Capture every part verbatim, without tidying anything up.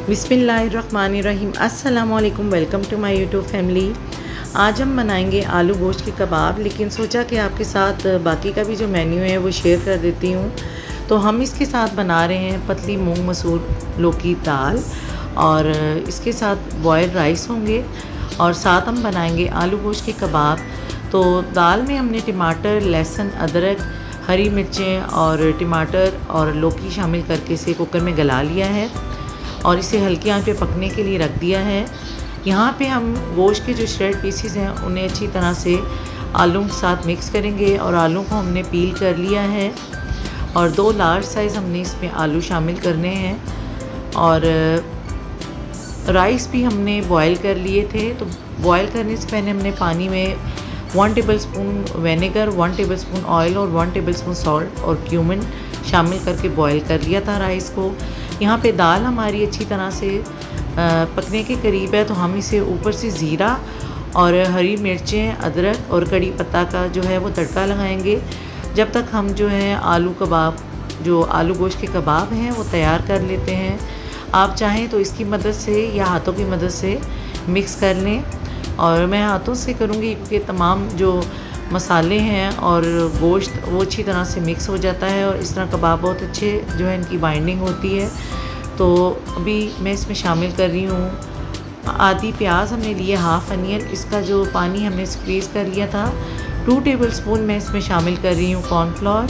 बिस्मिल्लाहिर्रहमानिर्रहीम। अस्सलाम वालेकुम। Welcome to my YouTube family. आज हम बनाएंगे आलू गोश्त के कबाब, लेकिन सोचा कि आपके साथ बाकी का भी जो मेन्यू है वो शेयर कर देती हूँ। तो हम इसके साथ बना रहे हैं पतली मूंग मसूर लौकी दाल, और इसके साथ बॉयल राइस होंगे, और साथ हम बनाएंगे आलू गोश्त के कबाब। तो दाल में हमने टमाटर, लहसुन, अदरक, हरी मिर्चें और टमाटर और लौकी शामिल करके इसे कुकर में गला लिया है और इसे हल्की आंच पे पकने के लिए रख दिया है। यहाँ पे हम गोश्त के जो श्रेड पीसीज हैं उन्हें अच्छी तरह से आलू के साथ मिक्स करेंगे, और आलू को हमने पील कर लिया है, और दो लार्ज साइज़ हमने इसमें आलू शामिल करने हैं। और राइस भी हमने बॉयल कर लिए थे। तो बॉयल करने से पहले हमने पानी में one tablespoon vinegar, one tablespoon oil और वन टेबल स्पून सॉल्ट और क्यूमिन शामिल करके बॉयल कर लिया था राइस को। यहाँ पे दाल हमारी अच्छी तरह से पकने के करीब है, तो हम इसे ऊपर से ज़ीरा और हरी मिर्चें, अदरक और कड़ी पत्ता का जो है वो तड़का लगाएंगे, जब तक हम जो है आलू कबाब, जो आलू गोश्त के कबाब हैं वो तैयार कर लेते हैं। आप चाहें तो इसकी मदद से या हाथों की मदद से मिक्स कर लें, और मैं हाथों से करूँगी क्योंकि तमाम जो मसाले हैं और गोश्त वो अच्छी तरह से मिक्स हो जाता है, और इस तरह कबाब बहुत अच्छे जो है इनकी बाइंडिंग होती है। तो अभी मैं इसमें शामिल कर रही हूँ आधी प्याज हमने लिए, हाफ़ अनियन, इसका जो पानी हमने स्क्वीज़ कर लिया था। टू टेबल स्पून मैं इसमें शामिल कर रही हूँ cornflour,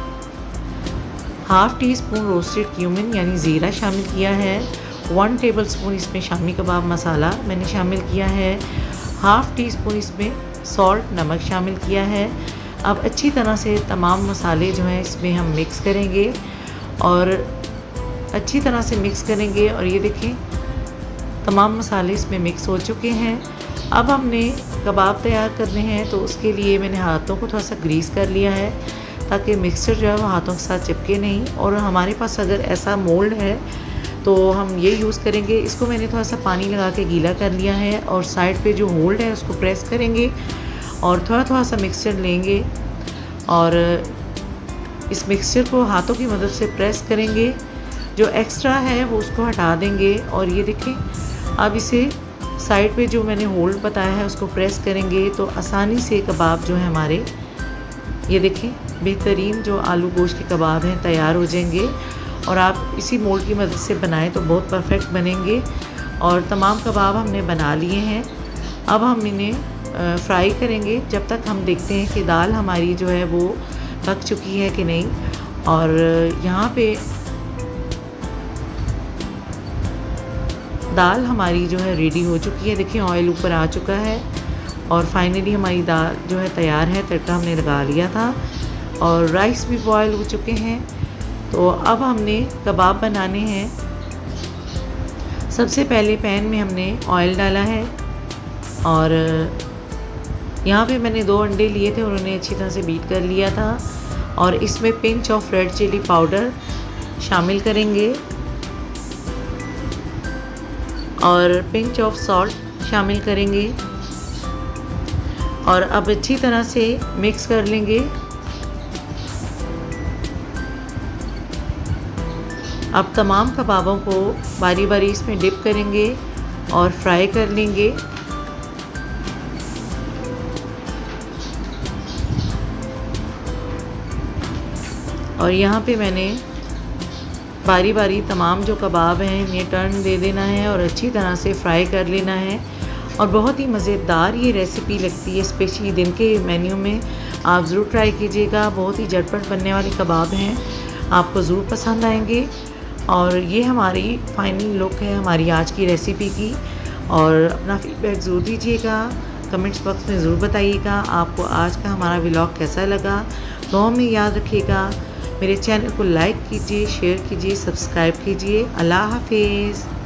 half teaspoon roasted cumin यानी ज़ीरा शामिल किया है, वन टेबल स्पून इसमें शामी कबाब मसाला मैंने शामिल किया है, हाफ़ टी स्पून इसमें सॉल्ट नमक शामिल किया है। अब अच्छी तरह से तमाम मसाले जो हैं इसमें हम मिक्स करेंगे, और अच्छी तरह से मिक्स करेंगे। और ये देखें तमाम मसाले इसमें मिक्स हो चुके हैं। अब हमने कबाब तैयार करने हैं, तो उसके लिए मैंने हाथों को थोड़ा सा ग्रीस कर लिया है ताकि मिक्सचर जो है वो हाथों के साथ चिपके नहीं। और हमारे पास अगर ऐसा मोल्ड है तो हम ये यूज़ करेंगे। इसको मैंने थोड़ा सा पानी लगा के गीला कर लिया है, और साइड पे जो होल्ड है उसको प्रेस करेंगे और थोड़ा थोड़ा सा मिक्सचर लेंगे, और इस मिक्सचर को हाथों की मदद से प्रेस करेंगे। जो एक्स्ट्रा है वो उसको हटा देंगे, और ये देखें अब इसे साइड पे जो मैंने होल्ड बताया है उसको प्रेस करेंगे, तो आसानी से कबाब जो है हमारे, ये देखें बेहतरीन जो आलू गोश्त के कबाब हैं तैयार हो जाएंगे। और आप इसी मोल्ड की मदद से बनाएं तो बहुत परफेक्ट बनेंगे। और तमाम कबाब हमने बना लिए हैं। अब हम इन्हें फ्राई करेंगे जब तक हम देखते हैं कि दाल हमारी जो है वो पक चुकी है कि नहीं। और यहाँ पे दाल हमारी जो है रेडी हो चुकी है। देखिए ऑयल ऊपर आ चुका है, और फाइनली हमारी दाल जो है तैयार है। तड़का हमने लगा लिया था, और राइस भी बॉयल हो चुके हैं। तो अब हमने कबाब बनाने हैं। सबसे पहले पैन में हमने ऑयल डाला है, और यहाँ पे मैंने दो अंडे लिए थे और उन्हें अच्छी तरह से बीट कर लिया था, और इसमें pinch of red chilli powder शामिल करेंगे, और पिंच ऑफ सॉल्ट शामिल करेंगे, और अब अच्छी तरह से मिक्स कर लेंगे। अब तमाम कबाबों को बारी बारी इसमें डिप करेंगे और फ्राई कर लेंगे। और यहाँ पे मैंने बारी बारी तमाम जो कबाब हैं इन्हें टर्न दे देना है और अच्छी तरह से फ्राई कर लेना है। और बहुत ही मज़ेदार ये रेसिपी लगती है, स्पेशली दिन के मेन्यू में आप ज़रूर ट्राई कीजिएगा। बहुत ही झटपट बनने वाले कबाब हैं, आपको ज़रूर पसंद आएंगे। और ये हमारी फाइनल लुक है हमारी आज की रेसिपी की। और अपना फीडबैक ज़रूर दीजिएगा, कमेंट्स बॉक्स में ज़रूर बताइएगा आपको आज का हमारा व्लॉग कैसा लगा। दुआ में याद रखिएगा। मेरे चैनल को लाइक कीजिए, शेयर कीजिए, सब्सक्राइब कीजिए। अल्लाह हाफिज़।